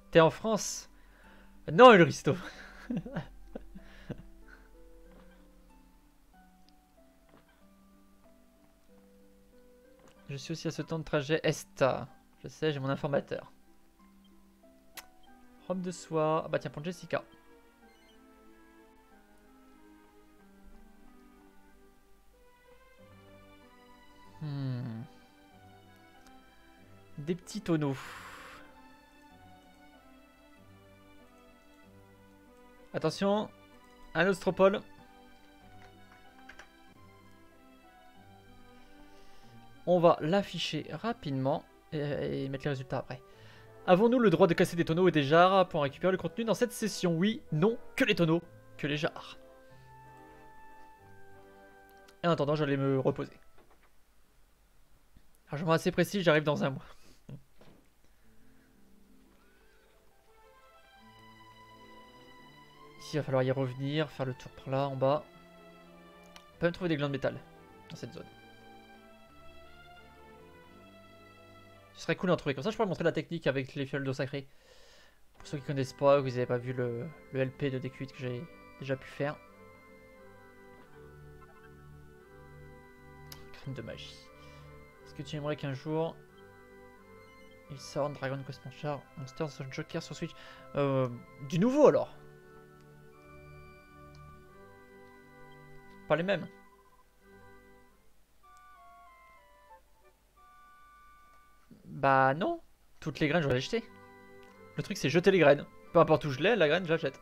T'es en France? Non, Ulristo. Je suis aussi à ce temps de trajet Esta. Je sais, j'ai mon informateur. Robe de soie. Ah bah tiens, pour Jessica. Hmm. Des petits tonneaux. Attention, un ostropole. On va l'afficher rapidement et mettre les résultats après. Avons-nous le droit de casser des tonneaux et des jarres pour récupérer le contenu dans cette session? Oui, non, que les tonneaux, que les jarres. Et en attendant, j'allais me reposer. Argent assez précis, j'arrive dans un mois. Ici, il va falloir y revenir, faire le tour par là, en bas. On peut même trouver des glands de métal dans cette zone. Ce serait cool d'en trouver. Comme ça, je pourrais montrer la technique avec les fioles d'eau sacrée. Pour ceux qui connaissent pas, ou qui n'avaient pas vu le LP de DQ8 que j'ai déjà pu faire. Crème de magie. Est-ce que tu aimerais qu'un jour il sorte Dragon Quest Monsters Joker sur Switch? Du nouveau alors? Pas les mêmes. Bah non. Toutes les graines, j'aurais acheté. Le truc, c'est jeter les graines. Peu importe où je l'ai, la graine, je l'achète.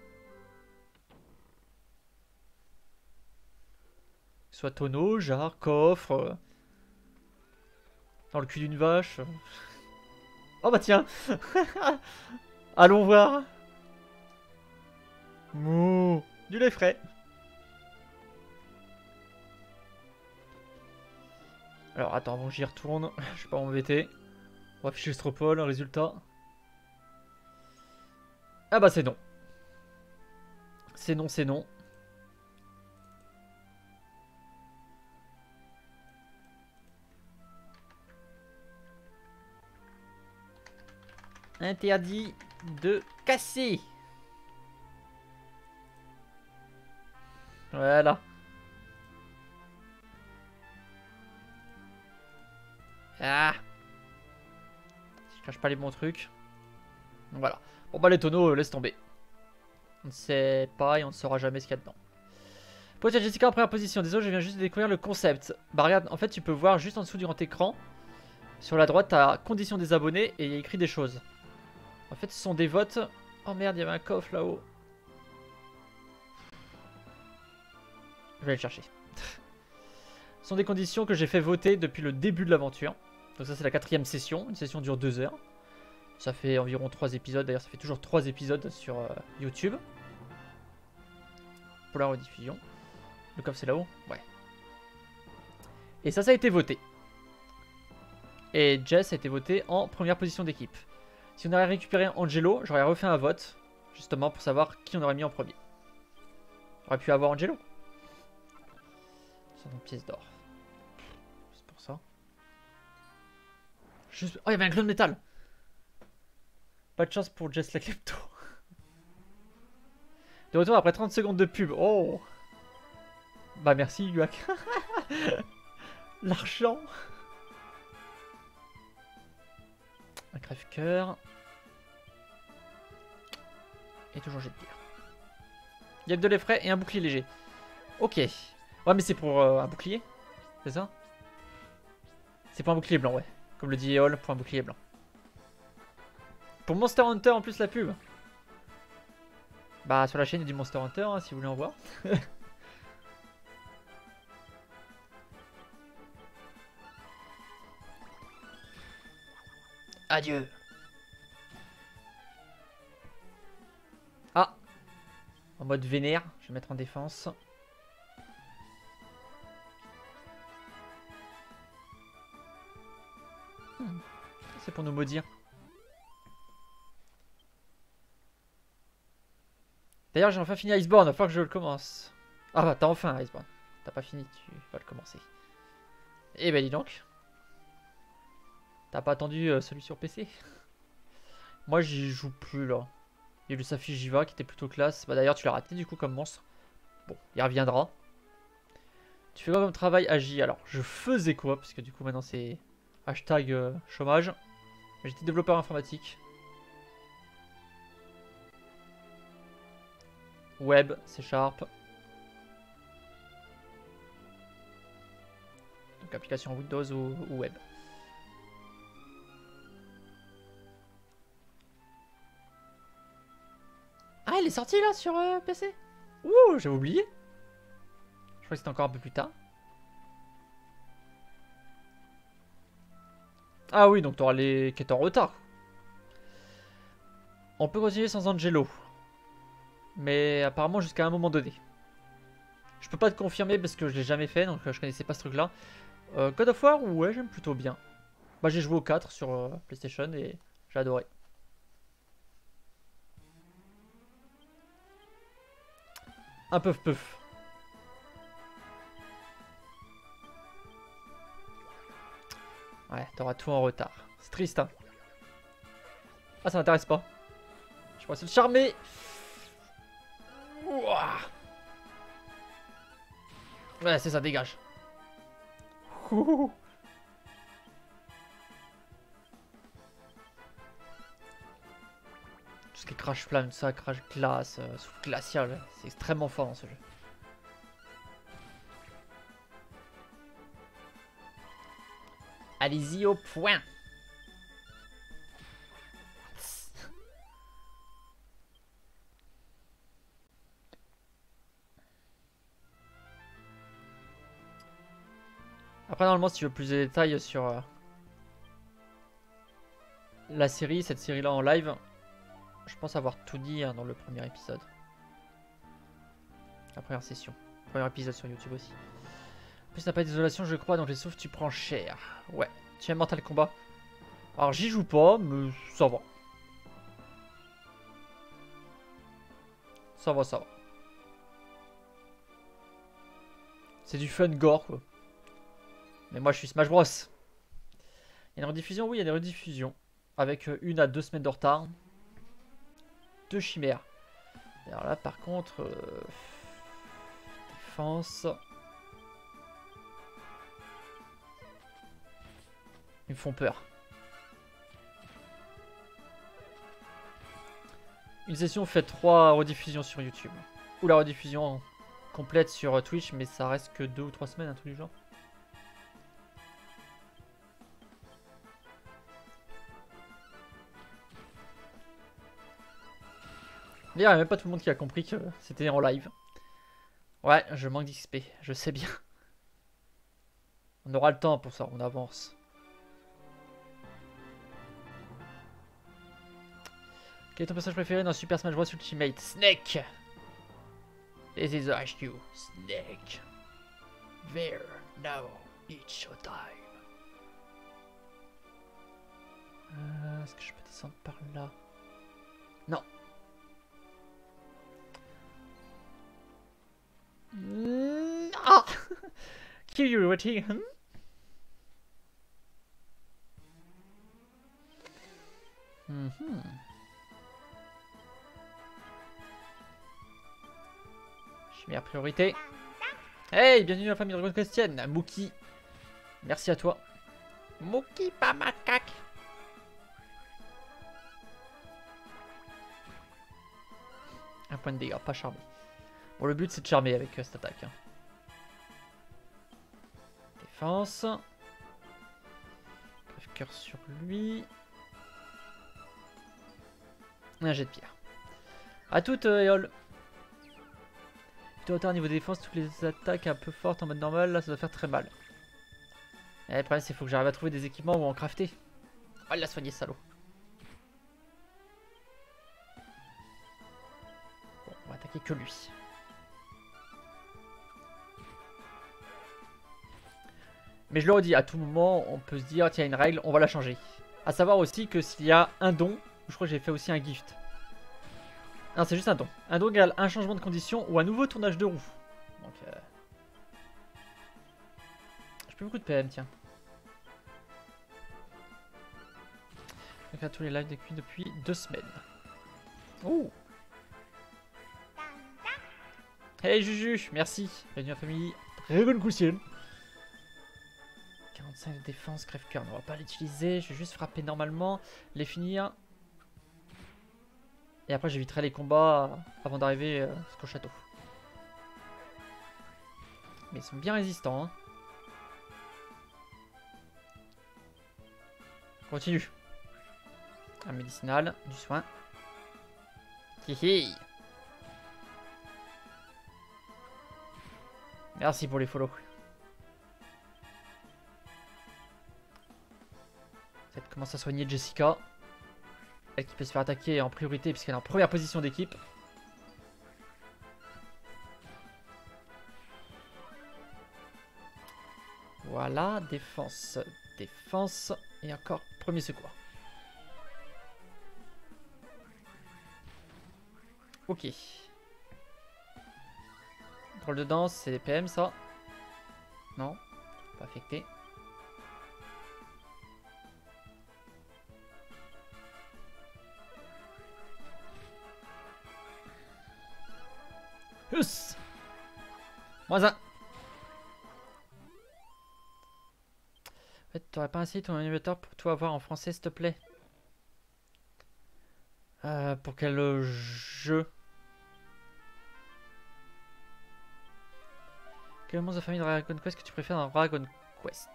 Soit tonneau, jarre, coffre. Dans le cul d'une vache. Oh bah tiens. Allons voir. Mouh. Du lait frais. Alors attends, avant que j'y retourne, je vais pas m'embêter. On va afficher le stropole, résultat. Ah bah c'est non. C'est non, c'est non. Interdit de casser. Voilà. Ah. Je cache pas les bons trucs. Donc voilà. Bon bah les tonneaux, laisse tomber. On ne sait pas et on ne saura jamais ce qu'il y a dedans. Poitiers Jessica en première position. Désolé, je viens juste de découvrir le concept. Bah regarde, en fait tu peux voir juste en dessous du grand écran. Sur la droite, t'as conditions des abonnés et il y a écrit des choses. En fait, ce sont des votes. Oh merde, il y avait un coffre là-haut. Je vais aller le chercher. Ce sont des conditions que j'ai fait voter depuis le début de l'aventure. Donc ça c'est la 4ème session. Une session dure 2 heures. Ça fait environ 3 épisodes. D'ailleurs ça fait toujours 3 épisodes sur YouTube. Pour la rediffusion. Le coffre c'est là-haut? Ouais. Et ça a été voté. Et Jess a été voté en première position d'équipe. Si on avait récupéré Angelo, j'aurais refait un vote. Justement pour savoir qui on aurait mis en premier. J'aurais pu avoir Angelo. 100 pièces d'or. C'est pour ça. Juste... Oh, il y avait un clone de métal. Pas de chance pour Jess la Klepto. De retour après 30 secondes de pub. Oh. Bah merci Yuak. L'argent. Un crève-cœur. Et toujours jet de tir. Il y a que de lait frais et un bouclier léger. Ok. Ouais mais c'est pour un bouclier. C'est ça? C'est pour un bouclier blanc, ouais. Comme le dit Eol, pour un bouclier blanc. Pour Monster Hunter en plus la pub. Bah sur la chaîne il y a du Monster Hunter hein, si vous voulez en voir. Adieu. Ah. En mode vénère, je vais mettre en défense. C'est pour nous maudire. D'ailleurs j'ai enfin fini Iceborne, il va falloir que je le commence. Ah bah t'as enfin Iceborne. T'as pas fini, tu vas le commencer. Eh ben dis donc. T'as pas attendu celui sur PC? Moi, j'y joue plus là. Il y a eu le Safi Jiva qui était plutôt classe. Bah, d'ailleurs, tu l'as raté du coup comme monstre. Bon, il reviendra. Tu fais quoi comme travail Agi? Alors, je faisais quoi? Parce que du coup, maintenant, c'est hashtag chômage. J'étais développeur informatique. Web, C Sharp. Donc, application Windows ou web. Ah, elle est sortie là sur PC? Ouh, j'avais oublié. Je crois que c'était encore un peu plus tard. Ah oui, donc t'auras les qui étaient en retard. On peut continuer sans Angelo. Mais apparemment jusqu'à un moment donné. Je peux pas te confirmer parce que je l'ai jamais fait, donc je connaissais pas ce truc là. God of War, ouais, j'aime plutôt bien. Bah, j'ai joué au 4 sur PlayStation et j'ai adoré. Un peu peuf. Ouais, t'auras tout en retard. C'est triste, hein. Ah, ça m'intéresse pas. Je pourrais essayer de charmer. Ouah. Ouais, c'est ça, dégage. Ouh. Tout ce qui est crash flamme, ça, crash glace, souffle glacial, c'est extrêmement fort dans ce jeu. Allez-y au point. Après, normalement, si tu veux plus de détails sur la série, cette série-là en live, je pense avoir tout dit hein, dans le premier épisode. La première session. Premier épisode sur YouTube aussi. En plus, t'as pas d'isolation, je crois, donc les souffles, tu prends cher. Ouais. Tu aimes Mortal Kombat? Alors, j'y joue pas, mais ça va. Ça va, ça va. C'est du fun gore, quoi. Mais moi, je suis Smash Bros. Il y a une rediffusion? Oui, il y a des rediffusions. Avec 1 à 2 semaines de retard. 2 chimères. Et alors là, par contre... défense... Ils me font peur. Une session fait 3 rediffusions sur YouTube. Ou la rediffusion complète sur Twitch, mais ça reste que 2 ou 3 semaines, un truc du genre. D'ailleurs, il n'y a même pas tout le monde qui a compris que c'était en live. Ouais, je manque d'XP, je sais bien. On aura le temps pour ça, on avance. Quel est ton personnage préféré dans Super Smash Bros Ultimate? Snake! This is HQ. Snake. There, now, it's showtime. Est-ce que je peux descendre par là? Non. Ah! Kiryu waiting. Chimère priorité. Hey, bienvenue dans la famille Dragon Christiane. Mookie. Merci à toi. Mookie, pas macaque. Un point de dégâts, pas charmé. Bon, le but c'est de charmer avec cette attaque. Hein. Défense. Crève-cœur sur lui. Un jet de pierre. A toute, Eol. Plutôt hauteur niveau défense, toutes les attaques un peu fortes en mode normal, là ça doit faire très mal. Et le problème c'est qu'il faut que j'arrive à trouver des équipements ou en crafter. Oh, il l'a soigné, salaud. Bon, on va attaquer que lui. Mais je le redis, à tout moment, on peut se dire, tiens, une règle, on va la changer. A savoir aussi que s'il y a un don, je crois que j'ai fait aussi un gift. Non, c'est juste un don. Un don égale un changement de condition ou un nouveau tournage de roue. Donc, j'ai plus beaucoup de PM, tiens. Je regarde tous les lives depuis 2 semaines. Oh. Hey Juju, merci. Bienvenue à la famille. Très bonne question. 45 de défense, crève-cœur. On va pas l'utiliser. Je vais juste frapper normalement, les finir. Et après j'éviterai les combats avant d'arriver jusqu'au château. Mais ils sont bien résistants. Hein. Continue. Un médicinal, du soin. Hihi. Merci pour les follow. Ça commence à soigner Jessica. Elle qui peut se faire attaquer en priorité puisqu'elle est en première position d'équipe. Voilà, défense, défense et encore premier secours. Ok. Drôle de danse, c'est des PM ça. Non, pas affecté. Huss. -1. En fait, t'aurais pas essayé ton animateur pour tout avoir en français, s'il te plaît? Pour quel jeu? Quel monstre de famille de Dragon Quest que tu préfères dans Dragon Quest?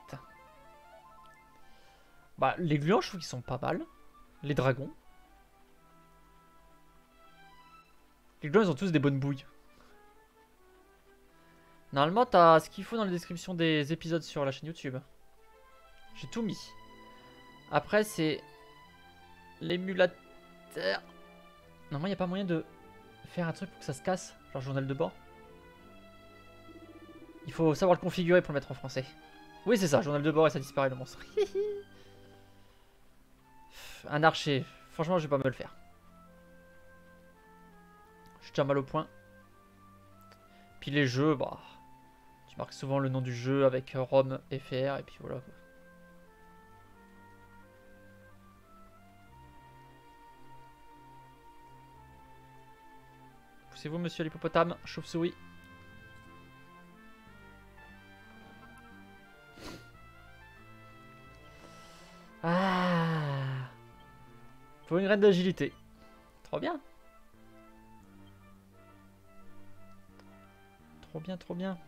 Bah, les gluants, je trouve qu'ils sont pas mal. Les dragons. Les gluants, ils ont tous des bonnes bouilles. Normalement, t'as ce qu'il faut dans la description des épisodes sur la chaîne YouTube. J'ai tout mis. Après, c'est l'émulateur. Normalement, il n'y a pas moyen de faire un truc pour que ça se casse. Genre journal de bord. Il faut savoir le configurer pour le mettre en français. Oui, c'est ça, journal de bord et ça disparaît le monstre. Un archer. Franchement, je vais pas me le faire. Je suis déjà mal au point. Puis les jeux, bah. Tu marques souvent le nom du jeu avec ROM, FR, et puis voilà. Poussez-vous, monsieur l'hippopotame, chauve-souris. Ah. Faut une reine d'agilité. Trop bien. Trop bien, trop bien.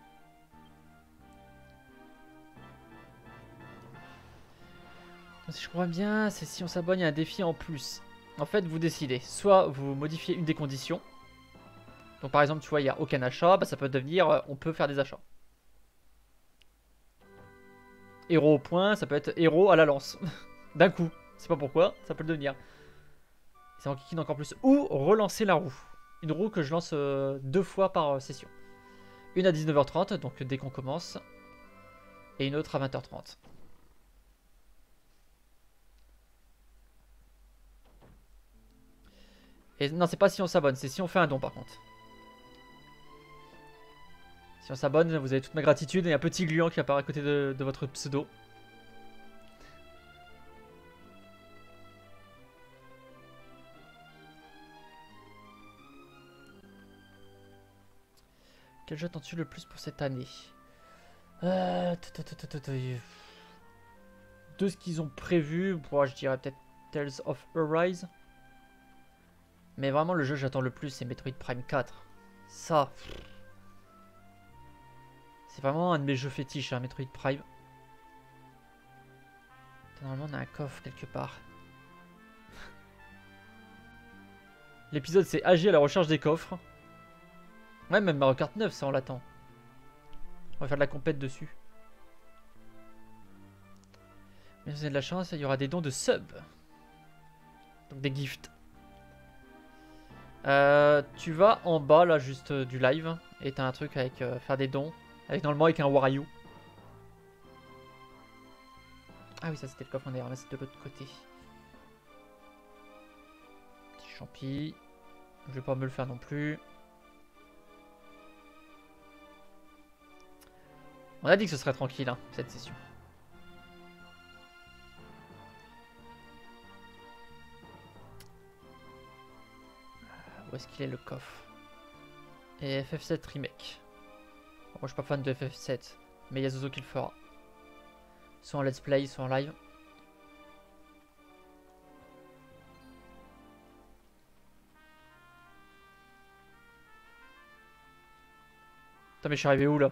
Si je crois bien, c'est si on s'abonne, il y a un défi en plus. En fait, vous décidez. Soit vous modifiez une des conditions. Donc par exemple, tu vois, il n'y a aucun achat. Bah, ça peut devenir, on peut faire des achats. Héros au point, ça peut être héros à la lance. D'un coup. Je sais pas pourquoi, ça peut le devenir. Ça en kikine encore plus. Ou relancer la roue. Une roue que je lance 2 fois par session. Une à 19h30, donc dès qu'on commence. Et une autre à 20h30. Et non, c'est pas si on s'abonne, c'est si on fait un don par contre. Si on s'abonne, vous avez toute ma gratitude et un petit gluant qui apparaît à côté de votre pseudo. Quel jeu attends-tu le plus pour cette année? De ce qu'ils ont prévu, je dirais peut-être Tales of Arise. Mais vraiment, le jeu que j'attends le plus, c'est Metroid Prime 4. Ça. C'est vraiment un de mes jeux fétiches, hein, Metroid Prime. Normalement, on a un coffre quelque part. L'épisode, c'est AG à la recherche des coffres. Ouais, même Mario Kart 9, ça, on l'attend. On va faire de la compète dessus. Mais si vous avez de la chance, il y aura des dons de sub. Donc des gifts. Tu vas en bas, là, juste du live. Et t'as un truc avec faire des dons. Avec normalement avec un Wario. Ah oui, ça c'était le coffre, on est ramassé de l'autre côté. Petit champi. Je vais pas me le faire non plus. On a dit que ce serait tranquille, hein, cette session. Où est-ce qu'il est le coffre? Et FF7 Remake. Bon, moi je suis pas fan de FF7, mais il y a Zozo qui le fera. Soit en let's play, soit en live. Putain mais je suis arrivé où là?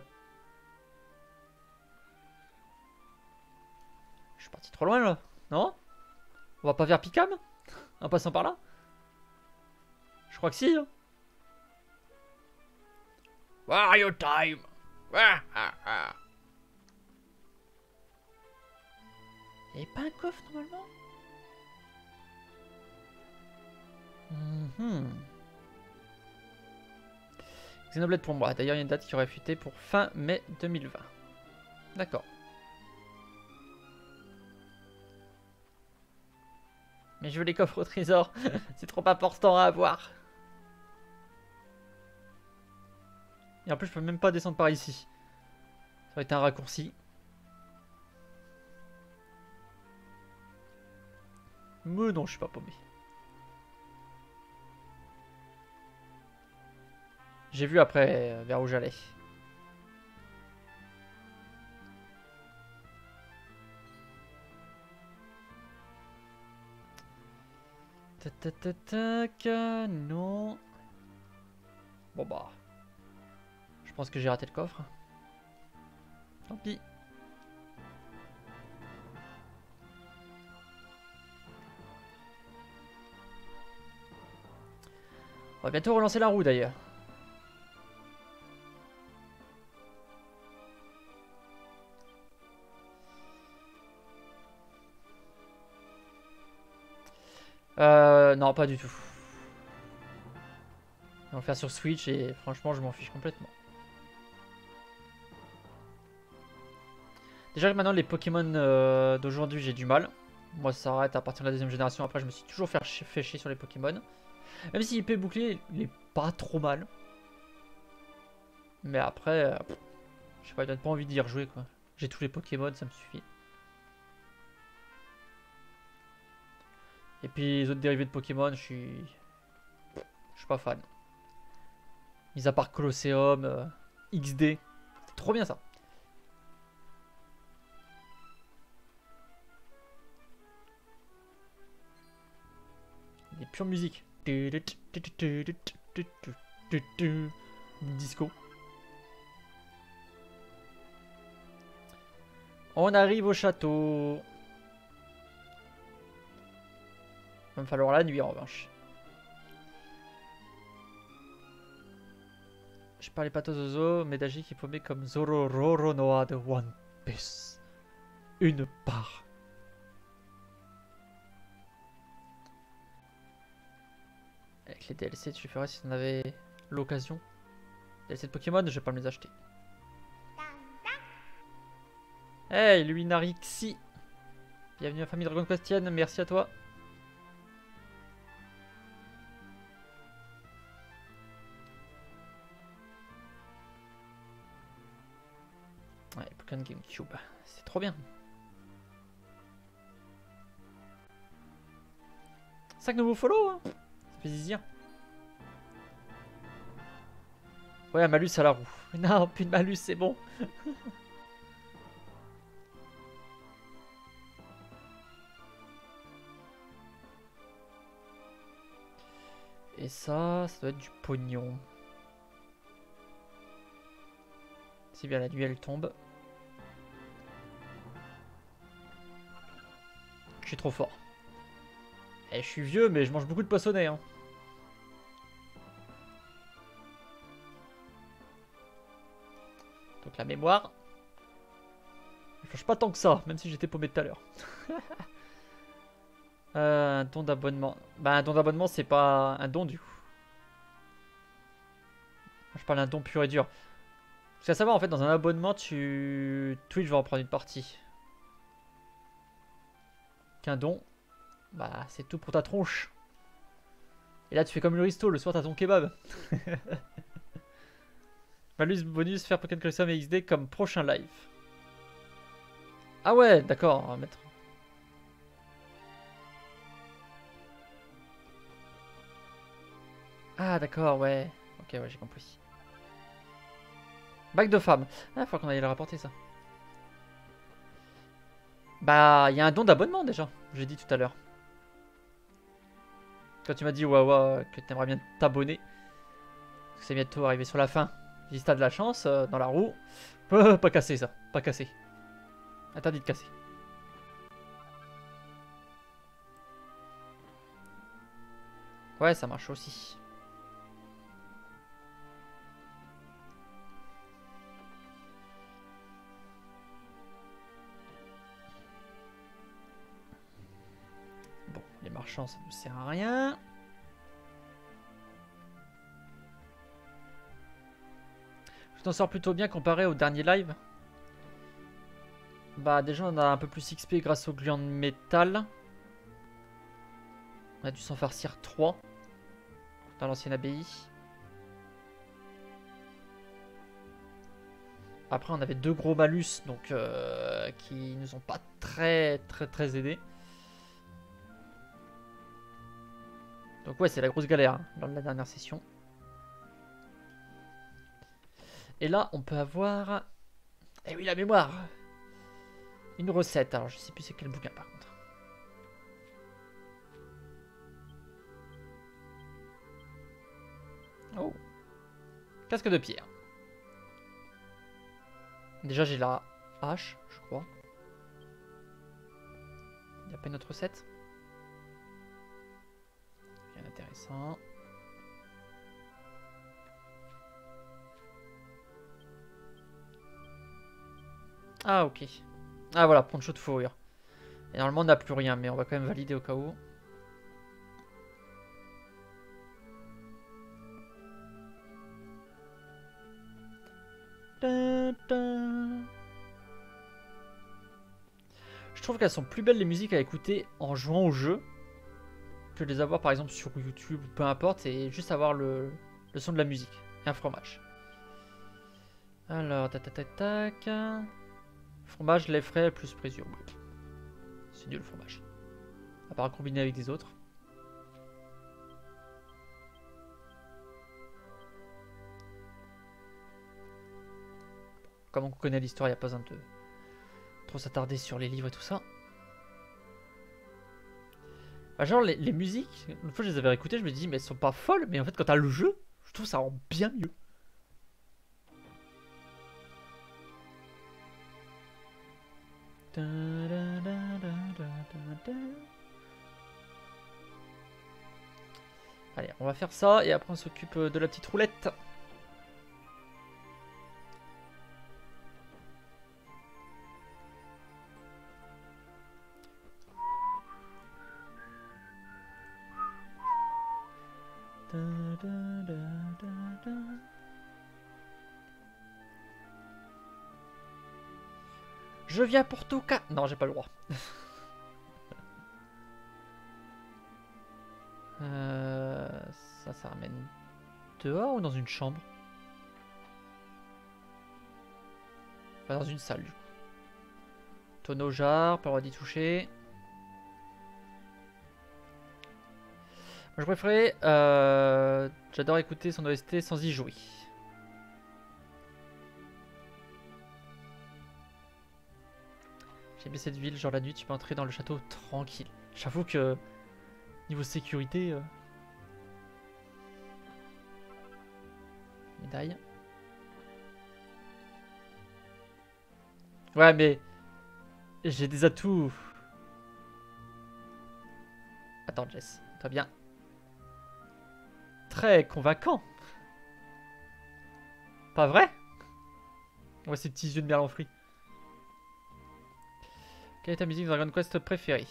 Je suis parti trop loin là, non? On va pas vers Picam? En passant par là? Je crois que si. Hein. Wario time! Y'avait pas un coffre normalement? Xenoblade pour moi. D'ailleurs, il y a une date qui aurait fuité pour fin mai 2020. D'accord. Mais je veux les coffres au trésor. C'est trop important à avoir. Et en plus, je peux même pas descendre par ici. Ça aurait été un raccourci. Mais non, je suis pas paumé. J'ai vu après vers où j'allais. Tac, non. Bon bah. Je pense que j'ai raté le coffre. Tant pis. On va bientôt relancer la roue d'ailleurs. Non, pas du tout. On va le faire sur Switch et franchement, je m'en fiche complètement. Déjà que maintenant, les Pokémon d'aujourd'hui, j'ai du mal. Moi, ça s'arrête à partir de la deuxième génération. Après, je me suis toujours fait chier sur les Pokémon. Même si IP bouclier, il est pas trop mal. Mais après, je sais pas, il donne pas envie d'y rejouer quoi. J'ai tous les Pokémon, ça me suffit. Et puis les autres dérivés de Pokémon, je suis pas fan. Mis à part Colosseum, XD, c'est trop bien ça. Des pures musiques. Disco. On arrive au château. Il va me falloir la nuit en revanche. Je parlais pas Zozo, mais d'agir qui paumé comme Zororo Noa de One Piece. Une part. Avec les DLC, tu ferais si tu en avais l'occasion. DLC de Pokémon, je vais pas me les acheter. Hey, Luinarixi. Bienvenue à la famille Dragon Questienne, merci à toi. Ouais, Pokémon GameCube, c'est trop bien. 5 nouveaux follow, hein. Ça fait zizir. Ouais, un malus à la roue. Non, plus de malus, c'est bon. Et ça doit être du pognon. Si bien la nuit elle tombe. Je suis trop fort. Et je suis vieux, mais je mange beaucoup de poissonnets. Hein. Donc la mémoire. Elle change pas tant que ça, même si j'étais paumé tout à l'heure. Un don d'abonnement. Bah un don d'abonnement c'est pas un don du coup. Je parle d'un don pur et dur. Parce qu'à savoir en fait dans un abonnement Twitch va en prendre une partie. Qu'un don. Bah c'est tout pour ta tronche. Et là tu fais comme le Risto, le soir t'as ton kebab. Malus bonus, faire Pokémon Colosseum et XD comme prochain live. Ah ouais, d'accord, on va mettre. Ah d'accord, ouais. Ok, ouais, j'ai compris. Bac de femme. Ah, faut qu'on aille le rapporter ça. Bah, il y a un don d'abonnement déjà, j'ai dit tout à l'heure. Quand tu m'as dit, Wawa, que t'aimerais bien t'abonner, parce que c'est bientôt arrivé sur la fin. Si t'as de la chance, dans la roue. Pas casser ça, pas casser. Interdit de casser. Ouais, ça marche aussi. Bon, les marchands, ça nous sert à rien. Je t'en sors plutôt bien comparé au dernier live. Bah, déjà, on a un peu plus XP grâce au gland de métal. On a dû s'en farcir 3 dans l'ancienne abbaye. Après, on avait 2 gros malus, donc qui nous ont pas très aidés. Donc ouais, c'est la grosse galère hein, dans la dernière session. Et là, on peut avoir... Eh oui, la mémoire. Une recette. Alors, je sais plus c'est quel bouquin par contre. Oh. Casque de pierre. Déjà, j'ai la hache, je crois. Il n'y a pas une autre recette. Rien d'intéressant. Ah, ok. Ah, voilà, poncho de fourrure. Et normalement, on n'a plus rien, mais on va quand même valider au cas où. Je trouve qu'elles sont plus belles les musiques à écouter en jouant au jeu que de les avoir par exemple sur YouTube ou peu importe, et juste avoir le son de la musique et un fromage. Alors, tac tac tac tac. Fromage, lait frais plus présure. C'est nul le fromage. À part combiner avec des autres. Comme on connaît l'histoire, il n'y a pas besoin de trop s'attarder sur les livres et tout ça. Bah, genre les musiques, une fois je les avais réécoutées, je me dis mais elles sont pas folles, mais en fait quand t'as le jeu, je trouve ça rend bien mieux. Allez, on va faire ça et après on s'occupe de la petite roulette. Je viens pour tout cas. Non, j'ai pas le droit. Ça ramène dehors ou dans une chambre? Enfin, dans une salle du coup. Tonneau jarre, pas le droit d'y toucher. Moi, je préférais. J'adore écouter son OST sans y jouer. J'aime bien cette ville, genre la nuit tu peux entrer dans le château tranquille. J'avoue que niveau sécurité. Médaille. Ouais, mais j'ai des atouts. Attends, Jess, toi bien. Très convaincant. Pas vrai? Ouais, ces petits yeux de merlan fruit. Quelle est ta musique Dragon Quest préférée?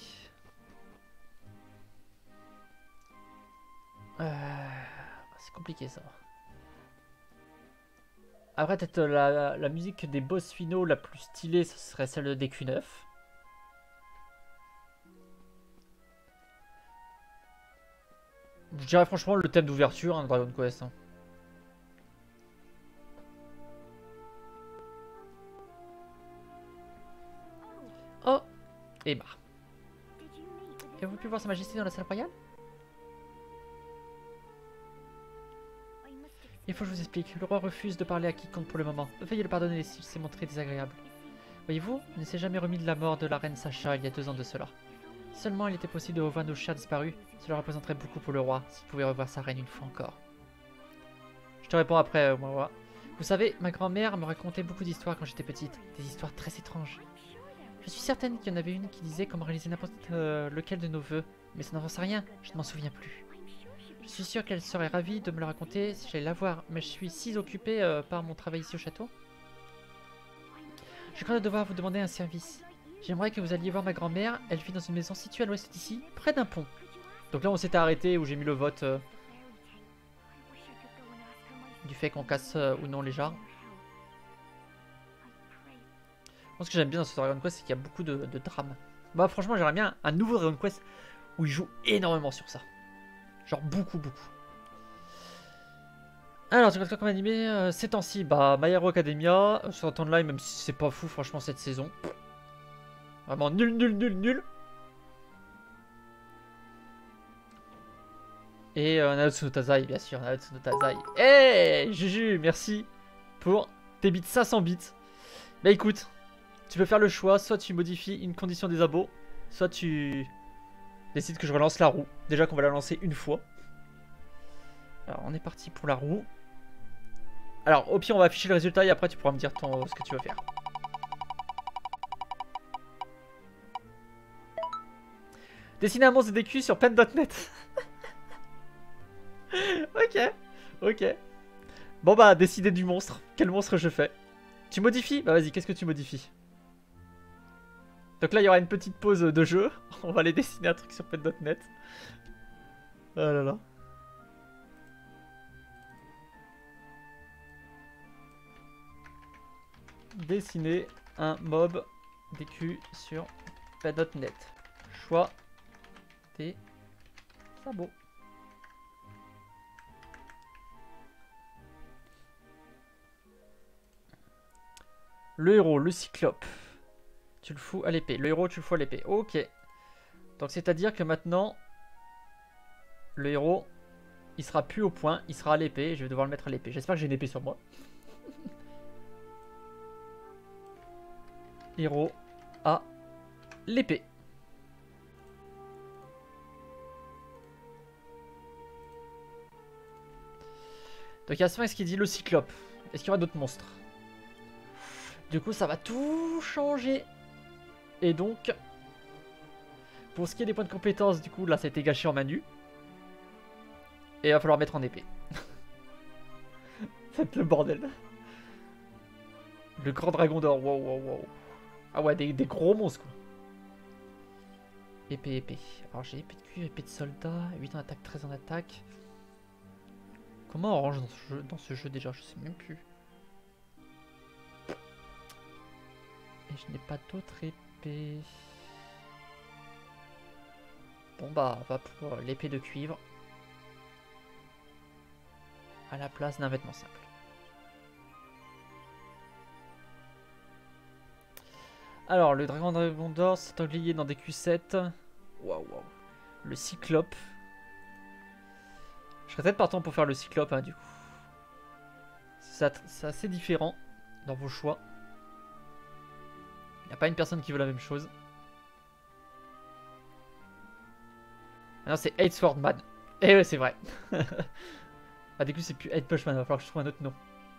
C'est compliqué ça. Après, peut-être la musique des boss finaux la plus stylée, ce serait celle de DQ9. Je dirais franchement le thème d'ouverture, hein, Dragon Quest. Hein. Oh, et bah. Avez-vous pu voir Sa Majesté dans la salle royale? Il faut que je vous explique. Le roi refuse de parler à quiconque pour le moment. Veuillez le pardonner s'il s'est montré désagréable. Voyez-vous, il ne s'est jamais remis de la mort de la reine Sacha il y a 2 ans de cela. Si seulement il était possible de revoir nos chers disparus, cela représenterait beaucoup pour le roi, s'il pouvait revoir sa reine une fois encore. Je te réponds après, moi. Vous savez, ma grand-mère me racontait beaucoup d'histoires quand j'étais petite, des histoires très étranges. Je suis certaine qu'il y en avait une qui disait comment réaliser n'importe lequel de nos vœux, mais ça n'en sait rien, je ne m'en souviens plus. Je suis sûre qu'elle serait ravie de me le raconter si j'allais la voir, mais je suis si occupée par mon travail ici au château. Je crains de devoir vous demander un service. J'aimerais que vous alliez voir ma grand-mère, elle vit dans une maison située à l'ouest d'ici, près d'un pont. Donc là on s'était arrêté où j'ai mis le vote du fait qu'on casse ou non les jarres. Moi ce que j'aime bien dans ce Dragon Quest c'est qu'il y a beaucoup de drame. Bah franchement j'aimerais bien un nouveau Dragon Quest où il joue énormément sur ça. Genre beaucoup. Alors, tu regardes quoi comme animé ces temps-ci? Bah, My Hero Academia, sur Online, même si c'est pas fou, franchement, cette saison. Vraiment nul. Et Naruto no Taizai, bien sûr, Naruto no Taizai. Hey, Juju, merci pour tes bits, 500 bits. Bah écoute, tu peux faire le choix, soit tu modifies une condition des abos, soit tu décides que je relance la roue. Déjà qu'on va la lancer une fois. Alors, on est parti pour la roue. Alors, au pire, on va afficher le résultat et après, tu pourras me dire ce que tu veux faire. Dessiner un monstre de DQ sur pen.net. Ok. Bon bah, décider du monstre. Quel monstre je fais? Tu modifies? Bah vas-y, qu'est-ce que tu modifies? Donc là, il y aura une petite pause de jeu. On va aller dessiner un truc sur pen.net. Oh là là. Dessiner un mob DQ sur pen.net. Choix des sabots. Le héros, le cyclope. Tu le fous à l'épée. Le héros, tu le fous à l'épée. Ok. Donc c'est-à-dire que maintenant, le héros, il sera plus au point, il sera à l'épée. Je vais devoir le mettre à l'épée. J'espère que j'ai une épée sur moi. Héros à l'épée. Donc il y a Sphinx qui dit le cyclope. Est-ce qu'il y aura d'autres monstres? Du coup ça va tout changer. Et donc, pour ce qui est des points de compétence, du coup là ça a été gâché en manu. Et il va falloir mettre en épée. Faites le bordel. Le grand dragon d'or, wow. Ah ouais, des gros monstres quoi. Épée. Alors j'ai épée de cuivre, épée de soldat, 8 en attaque, 13 en attaque. Comment on range dans ce jeu déjà? Je sais même plus. Et je n'ai pas d'autre épée. Bon bah, on va pour l'épée de cuivre. À la place d'un vêtement simple. Alors, le dragon d'or s'est englié dans des Q7. Waouh. Le cyclope. Je serais peut-être partant pour faire le cyclope, hein, du coup. C'est assez différent dans vos choix. Il n'y a pas une personne qui veut la même chose. Ah non, c'est Eight Swordman. Eh ouais, c'est vrai. Ah, du coup, c'est plus Eight Pushman. Il va falloir que je trouve un autre nom.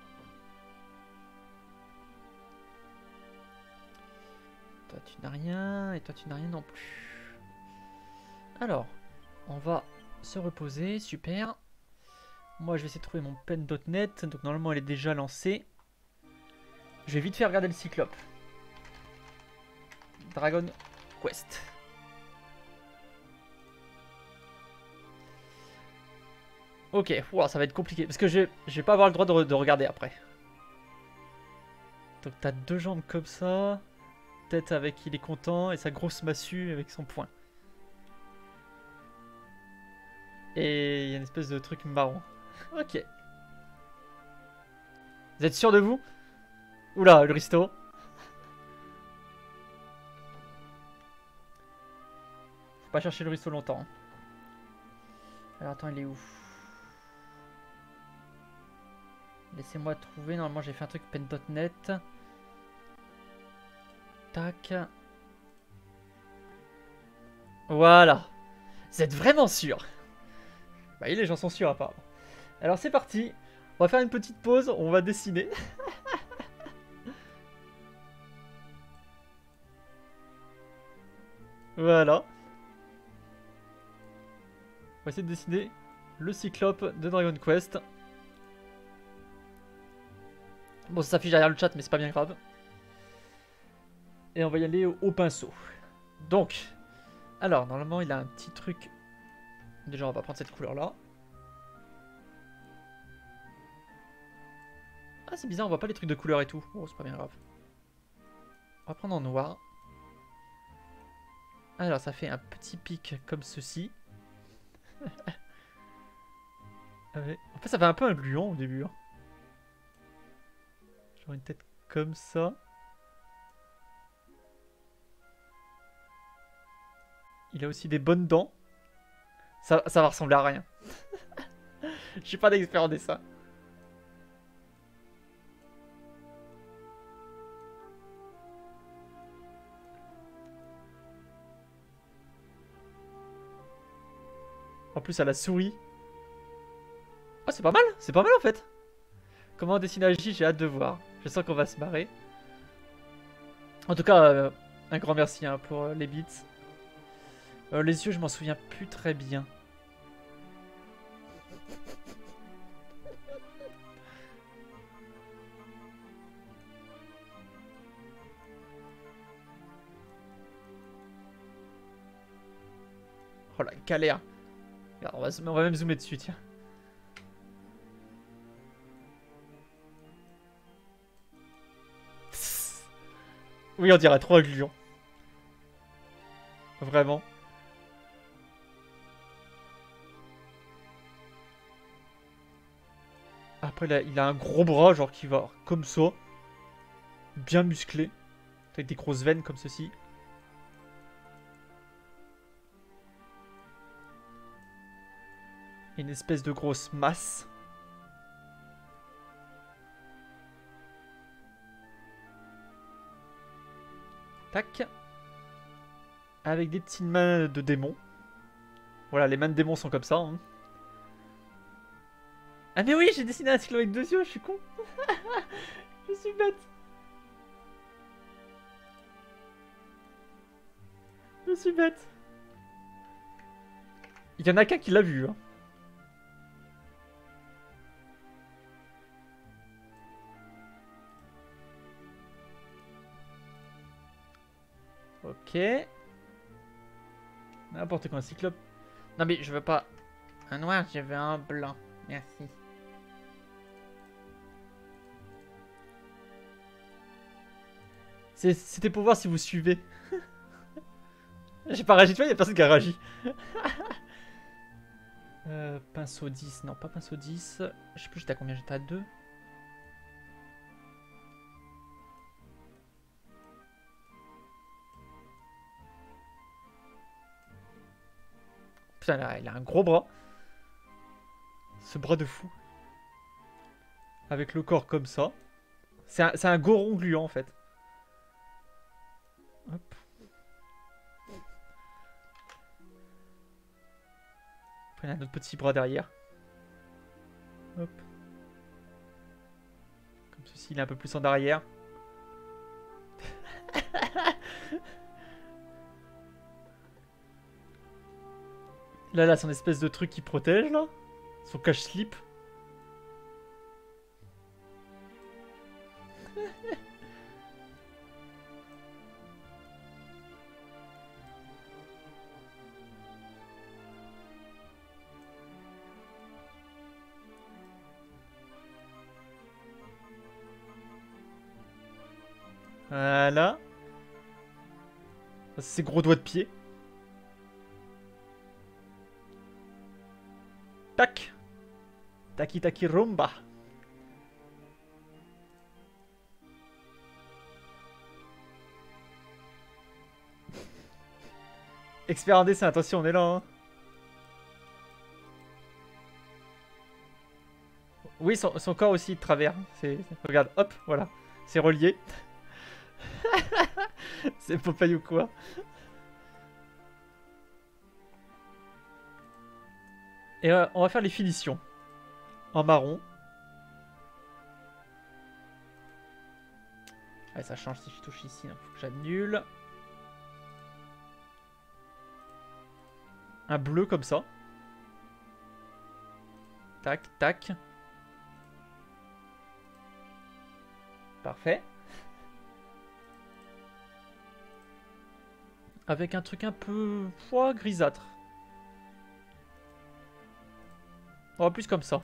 Toi, tu n'as rien. Et toi, tu n'as rien non plus. Alors, on va se reposer. Super. Moi, je vais essayer de trouver mon pen.net. Donc, normalement, elle est déjà lancée. Je vais vite faire regarder le cyclope. Dragon Quest. Ok, wow, ça va être compliqué. Parce que je vais pas avoir le droit de regarder après. Donc t'as 2 jambes comme ça. Tête avec il est content. Et sa grosse massue avec son poing. Et il y a une espèce de truc marron. Ok. Vous êtes sûr de vous? Oula, le risto. Faut pas chercher le risto longtemps. Alors attends, il est où? Laissez-moi trouver. Normalement, j'ai fait un truc pen.net. Tac. Voilà. Vous êtes vraiment sûr? Bah, les gens sont sûrs, apparemment. Alors, c'est parti. On va faire une petite pause. On va dessiner. Voilà. On va essayer de dessiner le cyclope de Dragon Quest. Bon, ça s'affiche derrière le chat, mais c'est pas bien grave. Et on va y aller au pinceau. Donc, alors, normalement, il a un petit truc. Déjà, on va prendre cette couleur-là. Ah, c'est bizarre, on voit pas les trucs de couleur et tout. Oh, c'est pas bien grave. On va prendre en noir. Alors, ça fait un petit pic comme ceci. En fait, ça fait un peu un gluant au début. Hein. Genre une tête comme ça. Il a aussi des bonnes dents. Ça va ressembler à rien. Je suis pas d'expert en dessin. En plus, à la souris. Oh, c'est pas mal. C'est pas mal en fait. Comment dessiner Agi, j'ai hâte de voir. Je sens qu'on va se marrer. En tout cas, un grand merci hein, pour les bits. Les yeux, je m'en souviens plus très bien. Oh la galère. Regarde, on va même zoomer dessus, tiens. Oui, on dirait trop un gluant. Vraiment. Après, là, il a un gros bras, genre qui va comme ça. Bien musclé. Avec des grosses veines comme ceci. Une espèce de grosse masse. Tac. Avec des petites mains de démons. Voilà, les mains de démons sont comme ça. Hein. Ah mais oui, j'ai dessiné un cyclo avec 2 yeux, je suis con. Je suis bête. Je suis bête. Il y en a qu'un qui l'a vu. Hein. Ok. N'importe quoi, un cyclope. Non mais je veux pas un noir, je veux un blanc. Merci. C'était pour voir si vous suivez. J'ai pas réagi, tu vois, il y a personne qui a réagi. Pinceau 10, non pas pinceau 10. Je sais plus j'étais à combien, j'étais à 2. Putain, là, il a un gros bras. Ce bras de fou. Avec le corps comme ça. C'est un goron gluant en fait. Hop. Après, il y a un autre petit bras derrière. Hop. Comme ceci, il est un peu plus en arrière. Là, son espèce de truc qui protège, là. Son cache-slip. Voilà. Ça, c'est ses gros doigts de pied. Tac. Taki taki rumba. Expert en dessin, attention, on est là. Hein. Oui, son corps aussi de travers. Regarde, hop, voilà. C'est relié. C'est Popeye ou quoi? Et on va faire les finitions. En marron. Ouais, ça change si je touche ici. Faut que j'annule. Un bleu comme ça. Tac, tac. Parfait. Avec un truc un peu grisâtre. On va plus comme ça.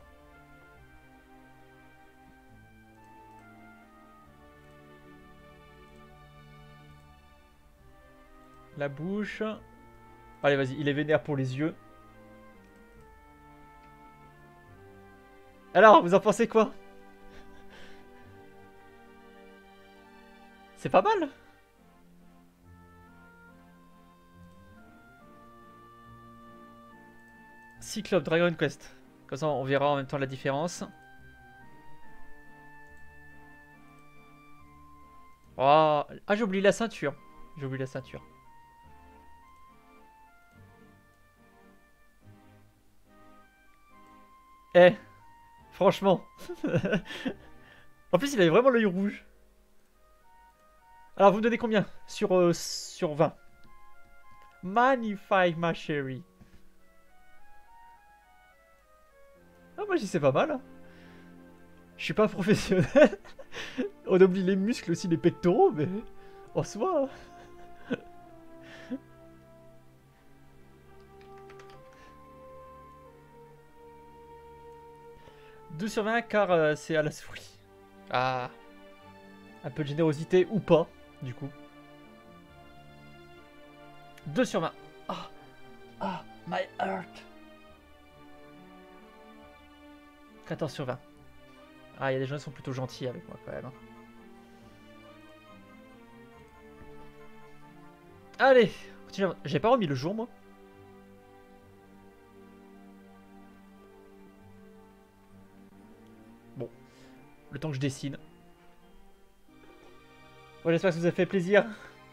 La bouche. Allez, vas-y, il est vénère pour les yeux. Alors, vous en pensez quoi? C'est pas mal. Cyclope Dragon Quest. Comme ça, on verra en même temps la différence. Oh. Ah, j'ai oublié la ceinture. J'ai oublié la ceinture. Eh, franchement. En plus, il avait vraiment l'œil rouge. Alors, vous me donnez combien sur 20? Magnifique, ma chérie. Ah, moi, j'y sais pas mal. Hein. Je suis pas professionnel. On oublie les muscles aussi, les pectoraux, mais en soi. 2 sur 20 car c'est à la souris. Ah. Un peu de générosité ou pas, du coup. 2 sur 20. Ah. Ah, my heart. 14 sur 20. Ah, il y a des gens qui sont plutôt gentils avec moi quand même. Hein. Allez, continue. J'ai pas remis le jour, moi. Bon, le temps que je dessine. Bon, j'espère que ça vous a fait plaisir.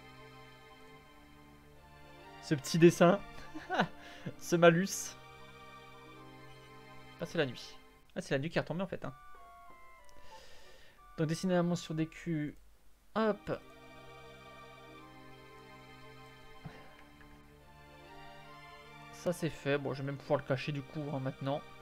Ce petit dessin. Ce malus. Ah, c'est la nuit. Ah, c'est la nuit qui est retombée en fait. Hein. Donc, dessiner un monstre sur des culs. Hop. Ça, c'est fait. Bon, je vais même pouvoir le cacher du coup hein, maintenant.